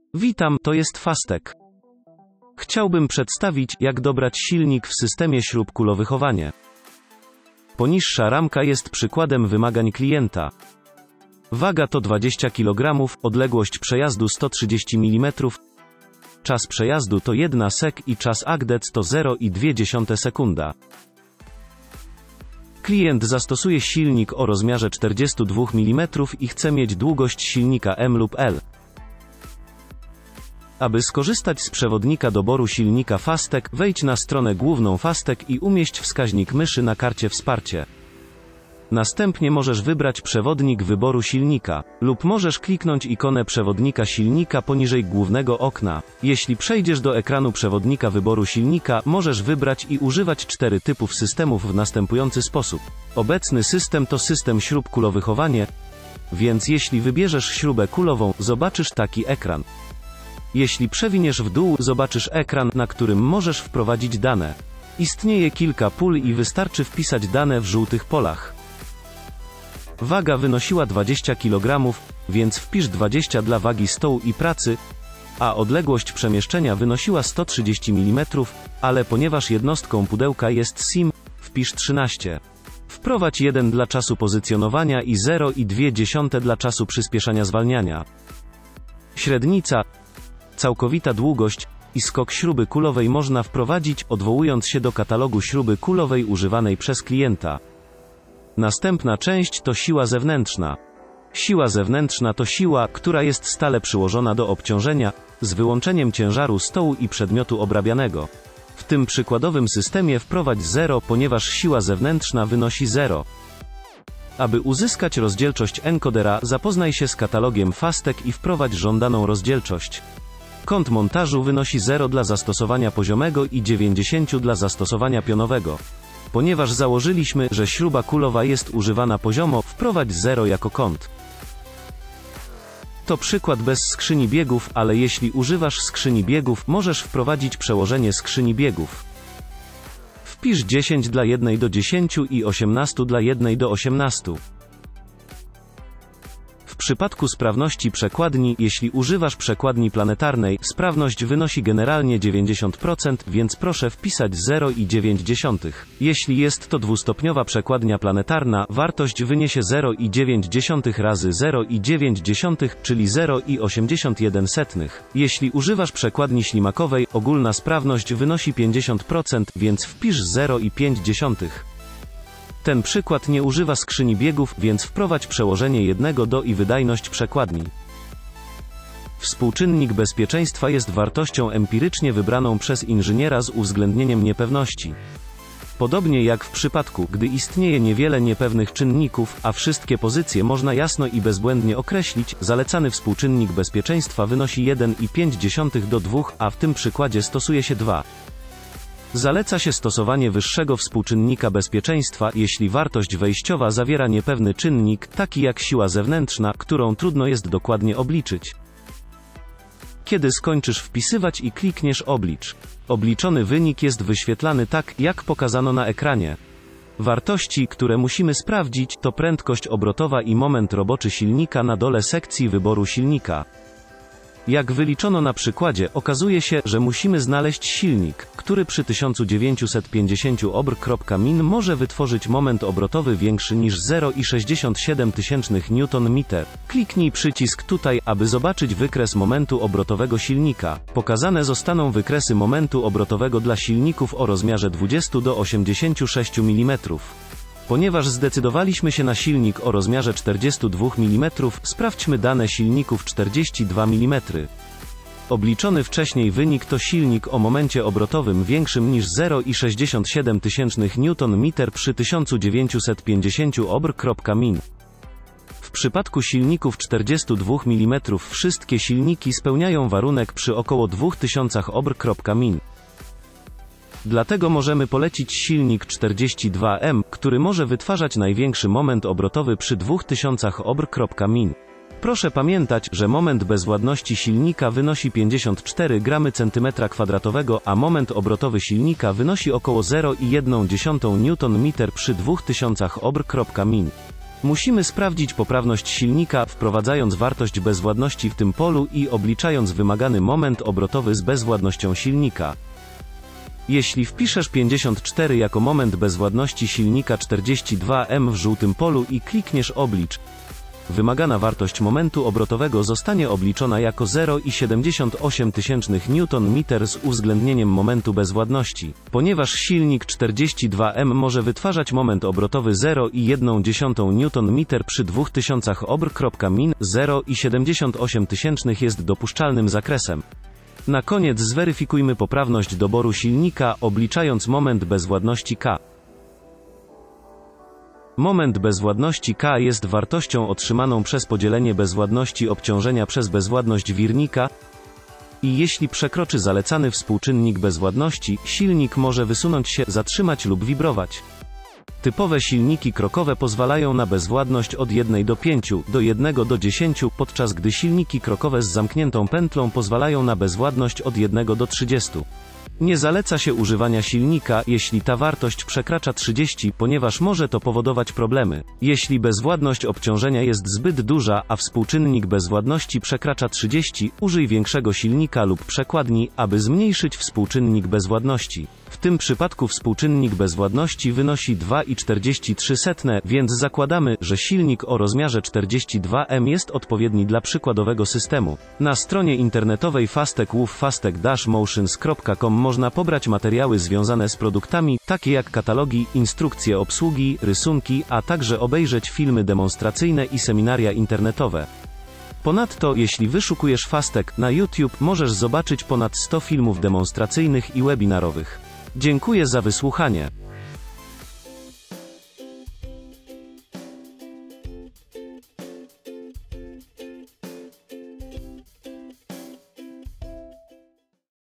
Witam, to jest Fastek. Chciałbym przedstawić, jak dobrać silnik w systemie śrub kulowychowanie. Poniższa ramka jest przykładem wymagań klienta. Waga to 20 kg, odległość przejazdu 130 mm, czas przejazdu to 1 sek i czas AGDEC to 0,2 sekunda. Klient zastosuje silnik o rozmiarze 42 mm i chce mieć długość silnika M lub L. Aby skorzystać z przewodnika doboru silnika Fastek, wejdź na stronę główną Fastek i umieść wskaźnik myszy na karcie Wsparcie. Następnie możesz wybrać przewodnik wyboru silnika, lub możesz kliknąć ikonę przewodnika silnika poniżej głównego okna. Jeśli przejdziesz do ekranu przewodnika wyboru silnika, możesz wybrać i używać 4 typów systemów w następujący sposób. Obecny system to system śrub kulowychowanie, więc jeśli wybierzesz śrubę kulową, zobaczysz taki ekran. Jeśli przewiniesz w dół, zobaczysz ekran, na którym możesz wprowadzić dane. Istnieje kilka pól i wystarczy wpisać dane w żółtych polach. Waga wynosiła 20 kg, więc wpisz 20 dla wagi stołu i pracy, a odległość przemieszczenia wynosiła 130 mm, ale ponieważ jednostką pudełka jest SIM, wpisz 13. Wprowadź 1 dla czasu pozycjonowania i 0,2 dla czasu przyspieszania zwalniania. Średnica, całkowita długość i skok śruby kulowej można wprowadzić, odwołując się do katalogu śruby kulowej używanej przez klienta. Następna część to siła zewnętrzna. Siła zewnętrzna to siła, która jest stale przyłożona do obciążenia, z wyłączeniem ciężaru stołu i przedmiotu obrabianego. W tym przykładowym systemie wprowadź 0, ponieważ siła zewnętrzna wynosi 0. Aby uzyskać rozdzielczość encodera, zapoznaj się z katalogiem Fastek i wprowadź żądaną rozdzielczość. Kąt montażu wynosi 0 dla zastosowania poziomego i 90 dla zastosowania pionowego. Ponieważ założyliśmy, że śruba kulowa jest używana poziomo, wprowadź 0 jako kąt. To przykład bez skrzyni biegów, ale jeśli używasz skrzyni biegów, możesz wprowadzić przełożenie skrzyni biegów. Wpisz 10 dla 1 do 10 i 18 dla 1 do 18. W przypadku sprawności przekładni, jeśli używasz przekładni planetarnej, sprawność wynosi generalnie 90%, więc proszę wpisać 0,9. Jeśli jest to dwustopniowa przekładnia planetarna, wartość wyniesie 0,9 razy 0,9, czyli 0,81. Jeśli używasz przekładni ślimakowej, ogólna sprawność wynosi 50%, więc wpisz 0,5. Ten przykład nie używa skrzyni biegów, więc wprowadź przełożenie 1 do i wydajność przekładni. Współczynnik bezpieczeństwa jest wartością empirycznie wybraną przez inżyniera z uwzględnieniem niepewności. Podobnie jak w przypadku, gdy istnieje niewiele niepewnych czynników, a wszystkie pozycje można jasno i bezbłędnie określić, zalecany współczynnik bezpieczeństwa wynosi 1,5 do 2, a w tym przykładzie stosuje się 2. Zaleca się stosowanie wyższego współczynnika bezpieczeństwa, jeśli wartość wejściowa zawiera niepewny czynnik, taki jak siła zewnętrzna, którą trudno jest dokładnie obliczyć. Kiedy skończysz wpisywać i klikniesz Oblicz, obliczony wynik jest wyświetlany tak, jak pokazano na ekranie. Wartości, które musimy sprawdzić, to prędkość obrotowa i moment roboczy silnika na dole sekcji wyboru silnika. Jak wyliczono na przykładzie, okazuje się, że musimy znaleźć silnik, który przy 1950 obr.min może wytworzyć moment obrotowy większy niż 0,67 Nm. Kliknij przycisk tutaj, aby zobaczyć wykres momentu obrotowego silnika. Pokazane zostaną wykresy momentu obrotowego dla silników o rozmiarze 20 do 86 mm. Ponieważ zdecydowaliśmy się na silnik o rozmiarze 42 mm, sprawdźmy dane silników 42 mm. Obliczony wcześniej wynik to silnik o momencie obrotowym większym niż 0,67 Nm przy 1950 obr.min. W przypadku silników 42 mm wszystkie silniki spełniają warunek przy około 2000 obr.min. Dlatego możemy polecić silnik 42M, który może wytwarzać największy moment obrotowy przy 2000 obr.min. Proszę pamiętać, że moment bezwładności silnika wynosi 54 g/cm2, a moment obrotowy silnika wynosi około 0,1 Nm przy 2000 obr.min. Musimy sprawdzić poprawność silnika, wprowadzając wartość bezwładności w tym polu i obliczając wymagany moment obrotowy z bezwładnością silnika. Jeśli wpiszesz 54 jako moment bezwładności silnika 42 M w żółtym polu i klikniesz oblicz, wymagana wartość momentu obrotowego zostanie obliczona jako 0,78 Nm z uwzględnieniem momentu bezwładności. Ponieważ silnik 42M może wytwarzać moment obrotowy 0,1 Nm przy 2000 obr.min, 0,78 jest dopuszczalnym zakresem. Na koniec zweryfikujmy poprawność doboru silnika, obliczając moment bezwładności K. Moment bezwładności K jest wartością otrzymaną przez podzielenie bezwładności obciążenia przez bezwładność wirnika i jeśli przekroczy zalecany współczynnik bezwładności, silnik może wysunąć się, zatrzymać lub wibrować. Typowe silniki krokowe pozwalają na bezwładność od 1 do 5, do 1 do 10, podczas gdy silniki krokowe z zamkniętą pętlą pozwalają na bezwładność od 1 do 30. Nie zaleca się używania silnika, jeśli ta wartość przekracza 30, ponieważ może to powodować problemy. Jeśli bezwładność obciążenia jest zbyt duża, a współczynnik bezwładności przekracza 30, użyj większego silnika lub przekładni, aby zmniejszyć współczynnik bezwładności. W tym przypadku współczynnik bezwładności wynosi 2,43, więc zakładamy, że silnik o rozmiarze 42 M jest odpowiedni dla przykładowego systemu. Na stronie internetowej fastek-motions.com można pobrać materiały związane z produktami, takie jak katalogi, instrukcje obsługi, rysunki, a także obejrzeć filmy demonstracyjne i seminaria internetowe. Ponadto, jeśli wyszukujesz Fastek na YouTube, możesz zobaczyć ponad 100 filmów demonstracyjnych i webinarowych. Dziękuję za wysłuchanie.